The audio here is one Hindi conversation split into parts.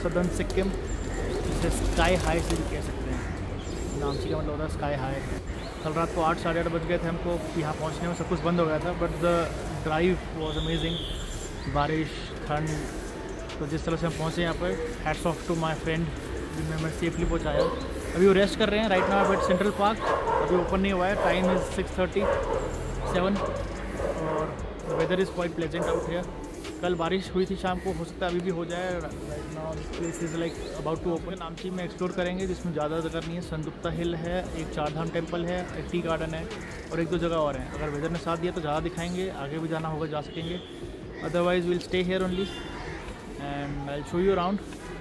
सदर्न सिक्किम, जिसे स्काई हाई से भी कह सकते हैं। नामची का मतलब होता है स्काई हाई। कल रात को 8 साढ़े 8 बज गए थे हमको यहाँ पहुँचने में, सब कुछ बंद हो गया था, but the drive was amazing. बारिश, ठंड, तो जिस तरह से हम पहुँचे यहाँ पर, hats off to my friend जिनमें मैं सेफली पहुँचाया। अभी वो रेस्ट कर रहे हैं। Right now at central park, अभी ओपन नहीं हुआ है। टाइम इज़ 6:37 और weather is quite pleasant out here. कल बारिश हुई थी शाम को, हो सकता है अभी भी हो जाए। Right now this place is like about to open. Namchi में एक्सप्लोर करेंगे, जिसमें ज़्यादा जगह नहीं है। संदुप्ता हिल है, एक चारधाम टेम्पल है, एक टी गार्डन है और एक दो जगह और हैं। अगर वेदर ने साथ दिया तो ज़्यादा दिखाएंगे, आगे भी जाना होगा जा सकेंगे। Otherwise will stay here only and I will show you around.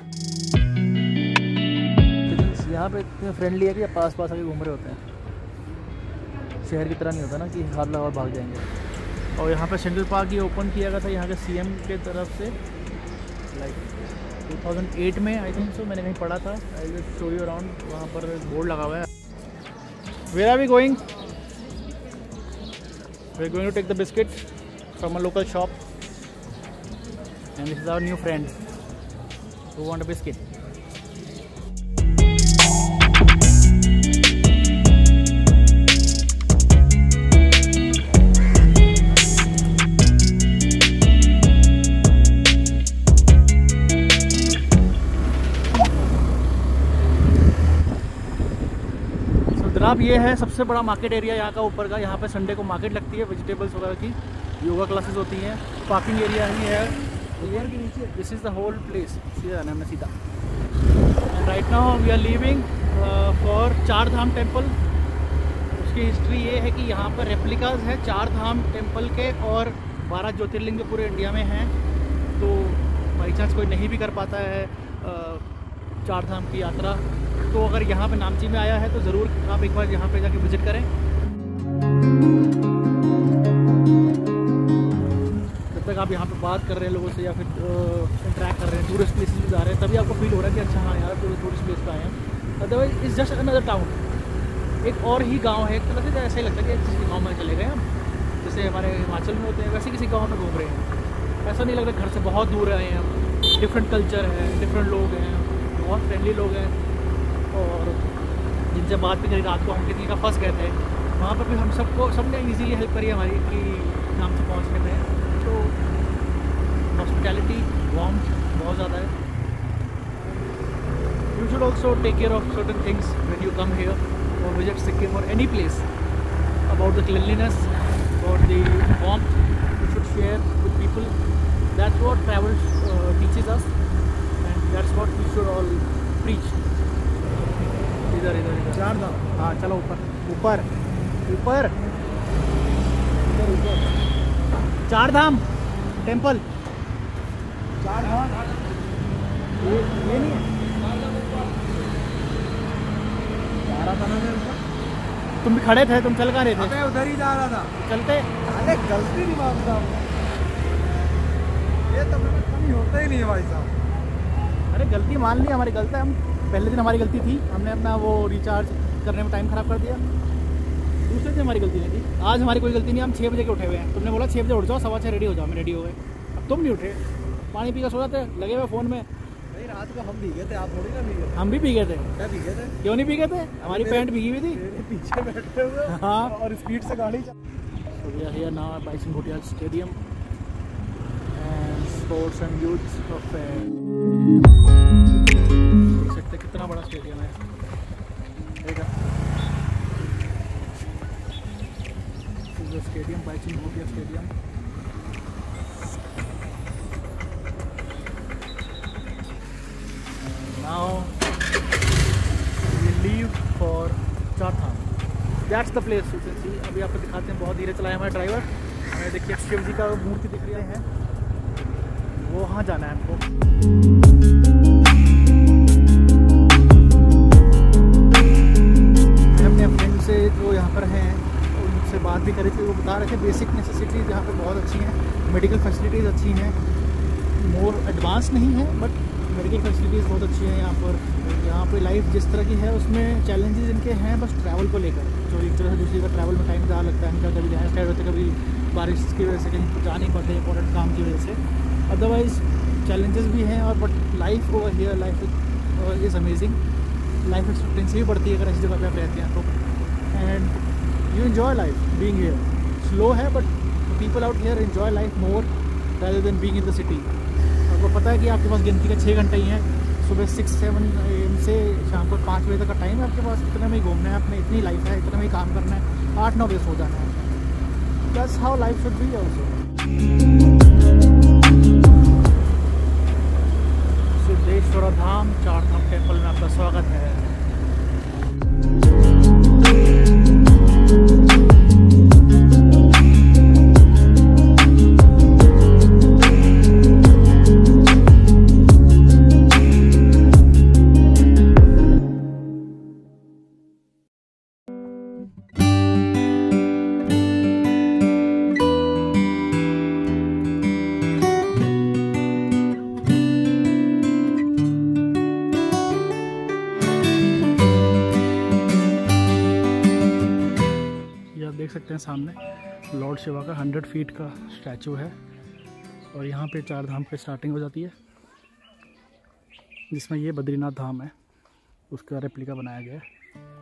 यहाँ पे इतने फ्रेंडली है कि पास पास आके घूम रहे होते हैं। शहर की तरह नहीं होता ना कि हाथ लगा और भाग जाएंगे। और यहाँ पे सेंट्रल पार्क ये ओपन किया गया था यहाँ के सीएम के तरफ से, लाइक 2008 में आई थिंक सो, मैंने कहीं पढ़ा था। I will show you around. वहाँ पर बोर्ड लगा हुआ है। Where are we going? We are going to take the biscuit from a local shop and this is our new friend who want a biscuit. अब ये है सबसे बड़ा मार्केट एरिया यहाँ का, ऊपर का। यहाँ पे संडे को मार्केट लगती है, वेजिटेबल्स वगैरह की, योगा क्लासेस होती हैं, पार्किंग एरिया ही है ऊपर के नीचे। This is the whole place. सीधा जाना हमने सीधा। And right now we are leaving for Chardham temple. उसकी हिस्ट्री ये है कि यहाँ पर रेप्लिकाज है चारधाम टेम्पल के और 12 ज्योतिर्लिंग जो पूरे इंडिया में हैं। तो बाई चांस कोई नहीं भी कर पाता है चारधाम की यात्रा, तो अगर यहाँ पे नामची में आया है तो ज़रूर आप एक बार यहाँ पे जाके विज़िट करें। जब तक आप यहाँ पे बात कर रहे हैं लोगों से या फिर इंटरेक्ट कर रहे हैं, टूरिस्ट प्लेसेस में जा रहे हैं, तभी आपको फील हो रहा है कि अच्छा हाँ यार टूरिस्ट प्लेस पे आए हैं। Otherwise it's just another town. एक और ही गाँव है, एक तरह से ऐसा ही लगता है कि किसी गाँव में चले गए हम, जैसे हमारे हिमाचल में होते हैं, वैसे किसी गाँव में घूम रहे हैं। ऐसा नहीं लग रहा घर से बहुत दूर आए हैं हम। डिफरेंट कल्चर है, डिफरेंट लोग हैं, बहुत फ्रेंडली लोग हैं और जिनसे बात भी करी। रात को हम कितनी का फंस गए थे, वहाँ पर भी हम सबने इजीली हेल्प करी हमारी कि नाम से पहुँचने में। तो हॉस्पिटैलिटी वार्म बहुत ज़्यादा है। You should also take care of certain things when you come here और विजिट सिक्किम और any place, about the cleanliness और the warmth you should share with people. That's what travel teaches us and that's what we should all preach. इधर इधर इधर चारधाम। हाँ चलो ऊपर ऊपर ऊपर चारधाम टेम्पल। चारधाम ये नहीं है। जा रहा था ना मैं ऊपर, तुम भी खड़े थे, तुम चल कहाँ रहे थे? मैं उधर ही जा रहा था। चलते। अरे गलती नहीं मानता, ये तो मेरा कमी होता ही नहीं है भाई साहब। अरे गलती मान ली, हमारी गलती है। हम पहले दिन हमारी गलती थी, हमने अपना वो रिचार्ज करने में टाइम ख़राब कर दिया। दूसरे दिन हमारी गलती नहीं थी। आज हमारी कोई गलती नहीं। हम 6 बजे के उठे हुए हैं। तुमने बोला 6 बजे उठ जाओ, 6:15 रेडी हो जाओ, मैं रेडी हो गए। अब तुम नहीं उठे, पानी पी कर सो जाते, लगे हुए फ़ोन में। नहीं रात को हम भीगे थे, आप थोड़ी ना भीगे। हम भी भीगे थे। क्या भीगे थे? क्यों नहीं भीगे थे? हमारी पैंट भीगी हुई थी। पीछे बैठे हुए हाँ, और स्पीड से गाड़ी हियर नाउ बाइसन Bhutia stadium and sports and youth affair. देख सकते कितना बड़ा स्टेडियम है। देखा स्टेडियम, बाइसन Bhutia stadium. Now we leave for Chardham. That's the place you can see। अभी आपको दिखाते हैं, बहुत धीरे चलाया हमारा ड्राइवर। हमें देखिए शिव जी का मूर्ति दिख रही है, वो वहाँ जाना है हमको। अपने फ्रेंड से जो यहाँ पर हैं उनसे बात भी करी थी, वो बता रहे थे बेसिक नेसेसिटीज़ यहाँ पे बहुत अच्छी हैं, मेडिकल फैसिलिटीज़ अच्छी हैं, मोर एडवांस नहीं है बट मेडिकल फैसिलिटीज़ बहुत अच्छी हैं यहाँ पर। यहाँ पे लाइफ जिस तरह की है उसमें चैलेंजेस इनके हैं बस ट्रैवल को लेकर, जो एक तरह से दूसरी का ट्रैवल में टाइम ज़्यादा लगता है इनका, कभी लैंड स्लाइड होते, कभी बारिश की वजह से कहीं जा नहीं पाते इंपॉर्टेंट काम की वजह से। अदरवाइज़ चैलेंजेस भी हैं और but life over here life is amazing. Life expectancy भी बढ़ती है अगर ऐसी जगह पे आप रहते हैं तो। And you enjoy life being here. Slow है but people out here enjoy life more rather than being in the city. आपको पता है कि आपके पास गिनती का 6 घंटे ही हैं, सुबह 6-7 AM से शाम को 5 बजे तक का टाइम है आपके पास। इतने में ही घूमना है आपने, इतनी लाइफ है, इतने में ही काम करना है, 8-9 बजे सो जाना है। That's how life should be also. Siddheshwar Dham Chardham temple में आपका स्वागत है। देख सकते हैं सामने लॉर्ड शिवा का 100 फीट का स्टैचू है और यहाँ पे 4 धाम पे स्टार्टिंग हो जाती है, जिसमें ये बद्रीनाथ धाम है, उसका रेप्लिका बनाया गया है।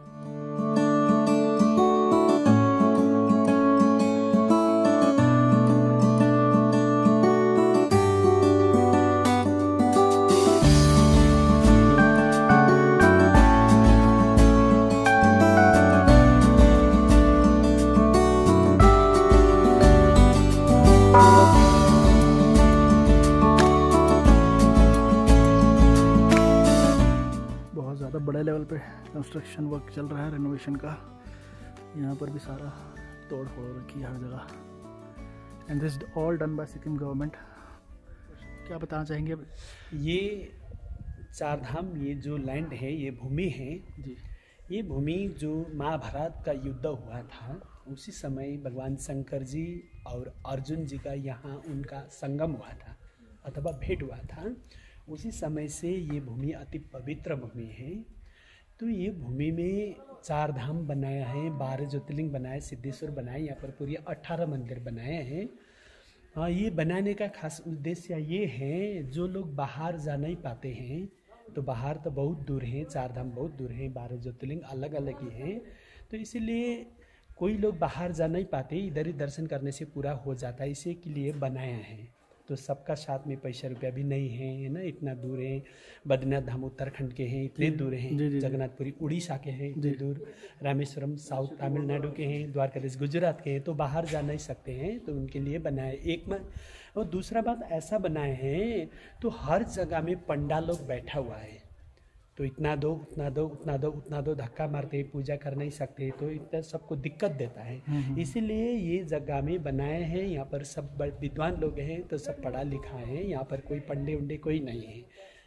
बड़े लेवल पे कंस्ट्रक्शन वर्क चल रहा है, रेनोवेशन का। यहाँ पर भी सारा तोड़ फोड़ रखी है हर जगह। And this all done by Sikkim government. क्या बताना चाहेंगे? ये 4 धाम, ये जो लैंड है, ये भूमि है जी, ये भूमि जो महाभारत का युद्ध हुआ था उसी समय भगवान शंकर जी और अर्जुन जी का यहाँ उनका संगम हुआ था अथवा भेंट हुआ था। उसी समय से ये भूमि अति पवित्र भूमि है। तो ये भूमि में 4 धाम बनाया है, 12 ज्योतिर्लिंग बनाए, सिद्धेश्वर बनाए, यहाँ पर पूरी 18 मंदिर बनाए हैं। ये बनाने का खास उद्देश्य ये है, जो लोग बाहर जा नहीं पाते हैं, तो बाहर तो बहुत दूर हैं, 4 धाम बहुत दूर हैं, 12 ज्योतिर्लिंग अलग अलग ही हैं, तो इसीलिए कोई लोग बाहर जा नहीं पाते, इधर ही दर्शन करने से पूरा हो जाता है, इसी के लिए बनाया है। तो सबका साथ में पैसा रुपया भी नहीं है ना, इतना दूर है। बद्रीनाथ धाम उत्तराखंड के हैं, इतने दूर हैं। जगन्नाथपुरी उड़ीसा के हैं, इतने दूर। रामेश्वरम साउथ तमिलनाडु के हैं, द्वारकाधीश गुजरात के हैं, तो बाहर जा नहीं सकते हैं, तो उनके लिए बनाए एक में। और दूसरा बात ऐसा बनाए हैं तो हर जगह में पंडाल लोग बैठा हुआ है, तो इतना दो उतना दो उतना दो उतना दो, धक्का मारते पूजा कर नहीं सकते, तो इतना सबको दिक्कत देता है। इसीलिए ये जगह में बनाए हैं। यहाँ पर सब विद्वान लोग हैं, तो सब पढ़ा लिखा है, यहाँ पर कोई पंडे उंडे कोई नहीं है।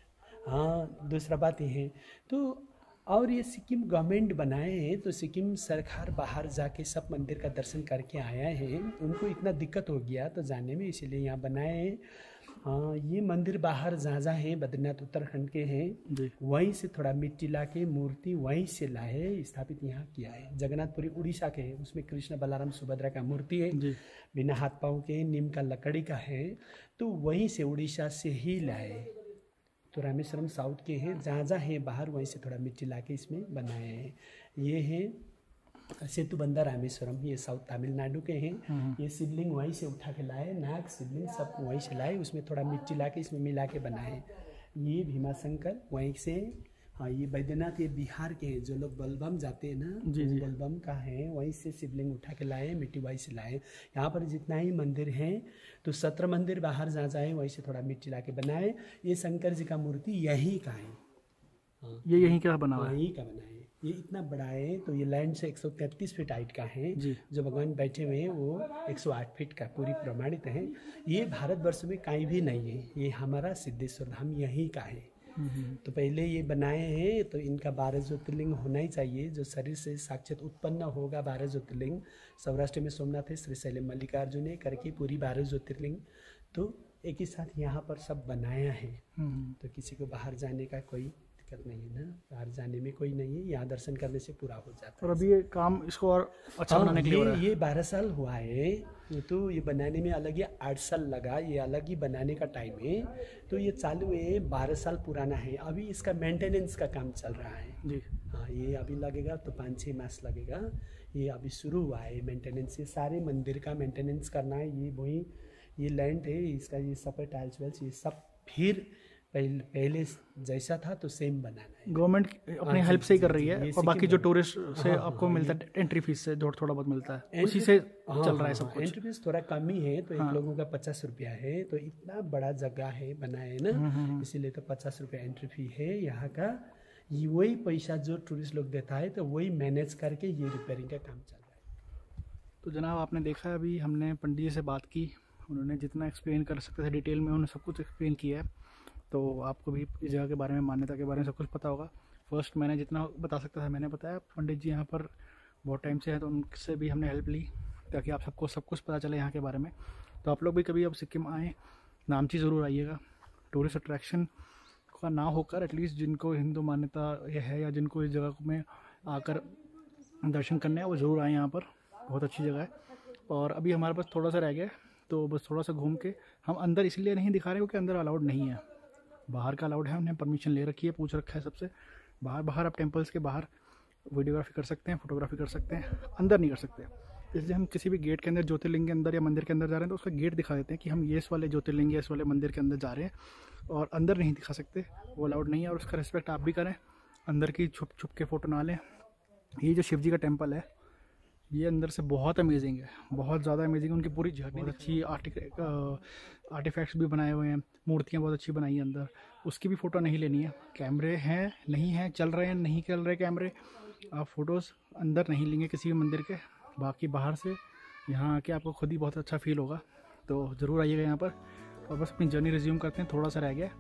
हाँ, दूसरा बात ये है तो, और ये सिक्किम गवर्नमेंट बनाए हैं, तो सिक्किम सरकार बाहर जाके सब मंदिर का दर्शन करके आया है, उनको इतना दिक्कत हो गया तो जाने में, इसीलिए यहाँ बनाए हैं। हाँ, ये मंदिर बाहर जहाँ हैं बद्रीनाथ उत्तराखंड के हैं, वहीं से थोड़ा मिट्टी ला के मूर्ति वहीं से लाए, स्थापित यहाँ किया है। जगन्नाथपुरी उड़ीसा के हैं, उसमें कृष्ण बलराम सुभद्रा का मूर्ति है, बिना हाथ पाँव के, नीम का लकड़ी का है, तो वहीं से उड़ीसा से ही लाए। तो रामेश्वरम साउथ के हैं, जहाँ जहाँ हैं बाहर, वहीं से थोड़ा मिट्टी ला के इसमें बनाए हैं। ये हैं सेतुबंधा रामेश्वरम, ये साउथ तमिलनाडु के हैं। ये शिवलिंग वहीं से उठा के लाए, नाग शिवलिंग सब वहीं से लाए, उसमें थोड़ा मिट्टी ला के इसमें मिला के बनाए। ये भीमाशंकर वहीं से। हाँ, ये बैद्यनाथ ये बिहार के हैं, जो लोग बलबम जाते हैं ना, बलबम का है, वहीं से शिवलिंग उठा के लाए, मिट्टी वहीं से लाए। यहाँ पर जितना ही मंदिर हैं, तो 17 मंदिर बाहर जहाँ जाए वहीं से थोड़ा मिट्टी ला के बनाए। ये शंकर जी का मूर्ति यहीं का है। हाँ, ये यहीं का बना हुआ है, यहीं का बना है। ये इतना बड़ा है, तो ये लैंड से 133 फीट हाइट का है, जो भगवान बैठे हुए हैं वो 108 फीट का पूरी प्रमाणित है। ये भारतवर्ष में कहीं भी नहीं है, ये हमारा सिद्धेश्वर धाम यहीं का है। तो पहले ये बनाए हैं, तो इनका 12 ज्योतिर्लिंग होना ही चाहिए, जो शरीर से साक्षात उत्पन्न होगा 12 ज्योतिर्लिंग। सौराष्ट्र में सोमनाथ है, श्रीशैलम मल्लिकार्जुन है, करके पूरी 12 ज्योतिर्लिंग तो एक ही साथ यहाँ पर सब बनाया है। तो किसी को बाहर जाने का कोई दिक्कत नहीं है ना, बाहर जाने में कोई नहीं है, यहाँ दर्शन करने से पूरा हो जाता है। और अभी ये काम इसको और अच्छा बनाने के लिए हो रहा है। ये 12 साल हुआ है, तो ये बनाने में अलग ही 8 साल लगा, ये अलग ही बनाने का टाइम है, तो ये चालू है, 12 साल पुराना है। अभी इसका मेंटेनेंस का काम चल रहा है जी। हाँ, ये अभी लगेगा तो 5-6 मास लगेगा, ये अभी शुरू हुआ है मेंटेनेंस। ये सारे मंदिर का मेंटेनेंस करना है। ये वही ये लैंड है इसका, ये सब टाइल्स वेल्स ये सब फिर पहले जैसा था तो सेम बनाना है। गवर्नमेंट अपनी हेल्प से ही कर रही है, और बाकी जो टूरिस्ट से हाँ, आपको हाँ, मिलता है एंट्री फीस से जो थोड़ा बहुत मिलता है उसी से चल रहा है सब कुछ। एंट्री फीस थोड़ा कम ही है, तो एक लोगों का 50 रुपया है, तो इतना बड़ा जगह है बनाए ना, इसीलिए तो 50 रुपया एंट्री फी है यहाँ का। ये वही पैसा जो टूरिस्ट लोग देता है, तो वही मैनेज करके ये रिपेयरिंग का काम चल रहा है। तो जनाब आपने देखा, अभी हमने पंडित जी से बात की, उन्होंने जितना एक्सप्लेन कर सकते थे डिटेल में उन्होंने सब कुछ एक्सप्लेन किया है। तो आपको भी इस जगह के बारे में, मान्यता के बारे में सब कुछ पता होगा। फर्स्ट मैंने जितना बता सकता था मैंने बताया। पंडित जी यहाँ पर बहुत टाइम से हैं, तो उनसे भी हमने हेल्प ली ताकि आप सबको सब कुछ पता चले यहाँ के बारे में। तो आप लोग भी कभी अब सिक्किम आएँ, नामची ज़रूर आइएगा। टूरिस्ट अट्रैक्शन का ना होकर एटलीस्ट जिनको हिंदू मान्यता है या जिनको इस जगह में आकर दर्शन करने हैं वो ज़रूर आएँ यहाँ पर। बहुत अच्छी जगह है। और अभी हमारे पास थोड़ा सा रह गया है, तो बस थोड़ा सा घूम के हम अंदर इसलिए नहीं दिखा रहे क्योंकि अंदर अलाउड नहीं है, बाहर का अलाउड है। हमने परमिशन ले रखी है, पूछ रखा है सबसे। बाहर आप टेंपल्स के बाहर वीडियोग्राफी कर सकते हैं, फोटोग्राफी कर सकते हैं, अंदर नहीं कर सकते। इसलिए हम किसी भी गेट के अंदर, ज्योतिर्लिंग के अंदर या मंदिर के अंदर जा रहे हैं तो उसका गेट दिखा देते हैं कि हम ये इस वाले ज्योतिर्लिंग या इस वाले मंदिर के अंदर जा रहे हैं, और अंदर नहीं दिखा सकते, वो अलाउड नहीं है। और उसका रिस्पेक्ट आप भी करें, अंदर की छुप छुप के फ़ोटो ना लें। ये जो शिव जी का टेम्पल है ये अंदर से बहुत अमेजिंग है, बहुत ज़्यादा अमेजिंग है। उनकी पूरी जर्नी बहुत अच्छी, आर्टिफैक्ट्स भी बनाए हुए हैं, मूर्तियाँ बहुत अच्छी बनाई हैं अंदर। उसकी भी फ़ोटो नहीं लेनी है। कैमरे हैं नहीं हैं, चल रहे हैं नहीं चल रहे कैमरे, आप फ़ोटोज़ अंदर नहीं लेंगे किसी भी मंदिर के। बाकी बाहर से यहाँ आके आपको खुद ही बहुत अच्छा फील होगा। तो ज़रूर आइएगा यहाँ पर। और बस अपनी जर्नी रिज्यूम करते हैं, थोड़ा सा रह गया।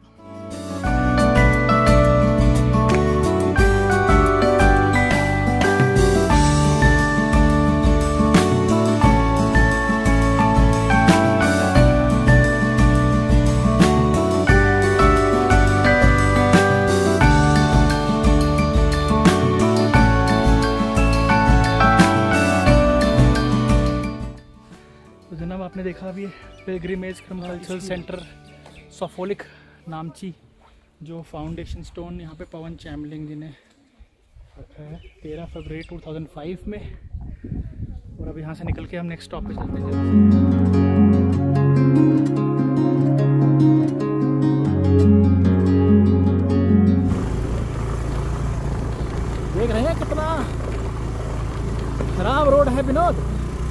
आपने देखा अभी pilgrimage cultural centre Solophok Namchi, जो फाउंडेशन स्टोन यहाँ पे पवन चैमलिंग जी ने रखा है 13 फरवरी 2005 में। और अब यहाँ से निकल के हम नेक्स्ट स्टॉप पे चलते हैं। देख रहे हैं कितना खराब रोड है विनोद।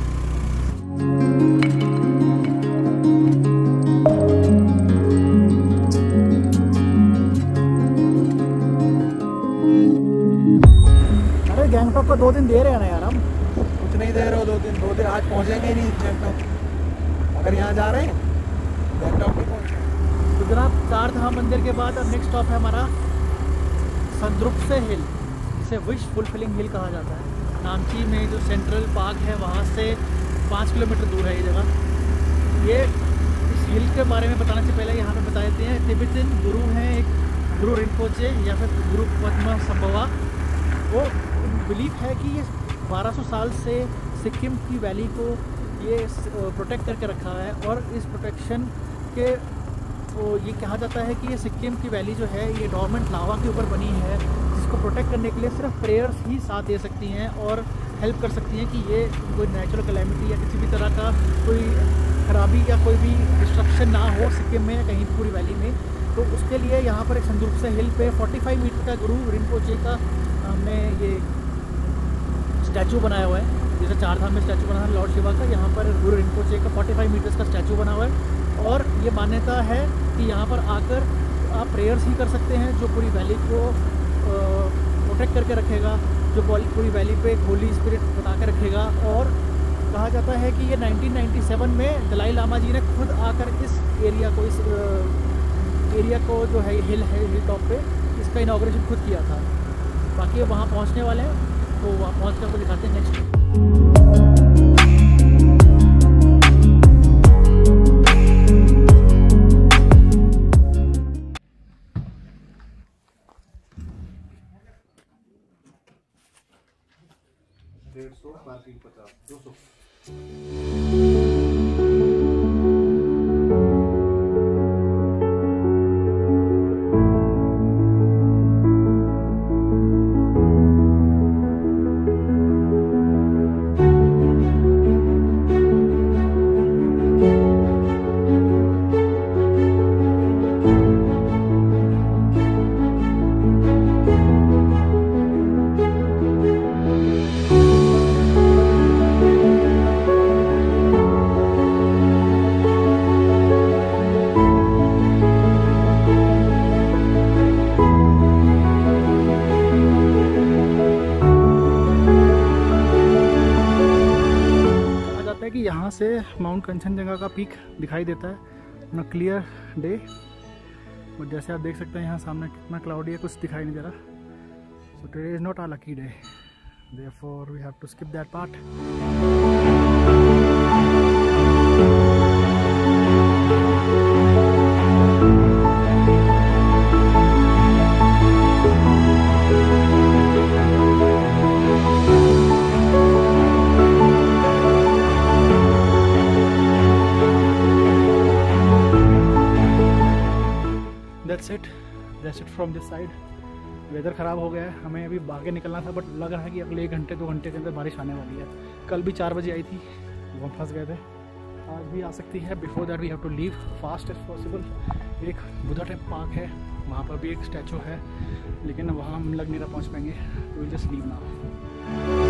गैंगटॉक को 2 दिन दे रहे हैं ना यार, हम कुछ नहीं दे रहे हो। 2 दिन आज पहुंचेंगे नहीं गैंगटॉक, अगर यहाँ जा रहे हैं गैंगटॉक नहीं पहुँचे। तो जनाब 4 धाम मंदिर के बाद अब नेक्स्ट स्टॉप है हमारा संद्रुप्से हिल, जिसे विश फुलफिलिंग हिल कहा जाता है। नामची में जो सेंट्रल पार्क है वहाँ से 5 किलोमीटर दूर है ये जगह। ये इस हिल के बारे में बताने से पहले यहाँ पे बता देते हैं, तिब्बतन गुरु हैं एक गुरु रिम्पोचे या फिर गुरु पद्मा संभवा। वो बिलीफ है कि ये 1200 साल से सिक्किम की वैली को ये प्रोटेक्ट करके रखा है। और इस प्रोटेक्शन के ये कहा जाता है कि ये सिक्किम की वैली जो है ये डॉर्मेंट लावा के ऊपर बनी है, जिसको प्रोटेक्ट करने के लिए सिर्फ प्रेयर्स ही साथ दे सकती हैं और हेल्प कर सकती हैं कि ये कोई नेचुरल कैलेमिटी या किसी भी तरह का कोई खराबी या कोई भी डिस्ट्रक्शन ना हो सिक्किम में या कहीं पूरी वैली में। तो उसके लिए यहाँ पर एक संद्रुप्से हिल पे 45 मीटर का गुरु रिम्पोचे का हमने ये स्टैचू बनाया हुआ है। जैसे 4 धाम में स्टैचू बना है लॉर्ड शिवा का, यहाँ पर गुरु रिम्पोचे का 45 मीटर्स का स्टैचू बना हुआ है। और ये मान्यता है कि यहाँ पर आकर आप प्रेयर्स ही कर सकते हैं, जो पूरी वैली को प्रोटेक्ट करके रखेगा, जो पूरी वैली पे होली स्पिरिट बता के रखेगा। और कहा जाता है कि ये 1997 में दलाई लामा जी ने खुद आकर इस एरिया को जो है हिल टॉप पे इसका इनॉग्रेशन खुद किया था। बाकी वहाँ पहुँचने वाले हैं, तो वहाँ पहुँच कर आपको दिखाते हैं नेक्स्ट। से माउंट कंचनजंगा का पीक दिखाई देता है ऑन अ क्लियर डे। और जैसे आप देख सकते हैं यहाँ सामने कितना क्लाउडी है, कुछ दिखाई नहीं दे रहा। So today is not a lucky day, therefore we have to skip that part. That's it from this side। Weather ख़राब हो गया है, हमें अभी आगे निकलना था, बट लग रहा है कि अगले 1 घंटे 2 घंटे के अंदर बारिश आने वाली है। कल भी 4 बजे आई थी, वो फंस गए थे। आज भी आ सकती है। Before that we have to leave fast as possible. एक बुद्धा टेम्पल पार्क है, वहाँ पर भी एक स्टैचू है, लेकिन वहाँ हम लग नहीं रहा पहुँच पाएंगे। तो विल जस्ट लीव नाउ।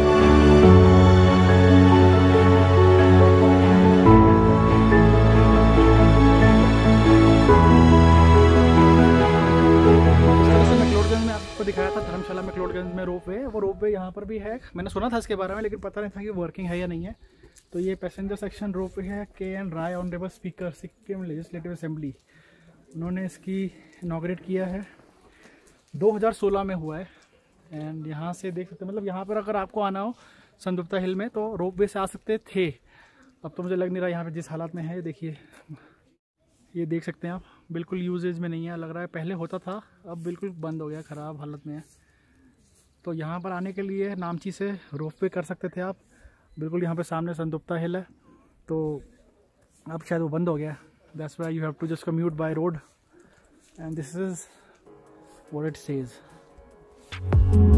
दिखाया था धर्मशाला मैक्लोडगंज में रोप वे, वो रोप वे यहाँ पर भी है। मैंने सुना था इसके बारे में, लेकिन पता नहीं था कि वर्किंग है या नहीं है। तो ये पैसेंजर सेक्शन रोप वे है। KN Rai honourable speaker Sikkim legislative assembly, उन्होंने इसकी इनॉग्रेट किया है। 2016 में हुआ है। एंड यहाँ से देख सकते, मतलब यहाँ पर अगर आपको आना हो संदुप्ता हिल में तो रोप वे से आ सकते थे। अब तो मुझे लग नहीं रहा यहाँ पर जिस हालत में है। देखिए, ये देख सकते हैं आप, बिल्कुल यूजेज में नहीं है। लग रहा है पहले होता था, अब बिल्कुल बंद हो गया, ख़राब हालत में है। तो यहाँ पर आने के लिए नामची से रोप वे कर सकते थे आप। बिल्कुल यहाँ पे सामने संदुप्ता हिल है, तो अब शायद वो बंद हो गया। That's why you have to just commute by road and this is what it says.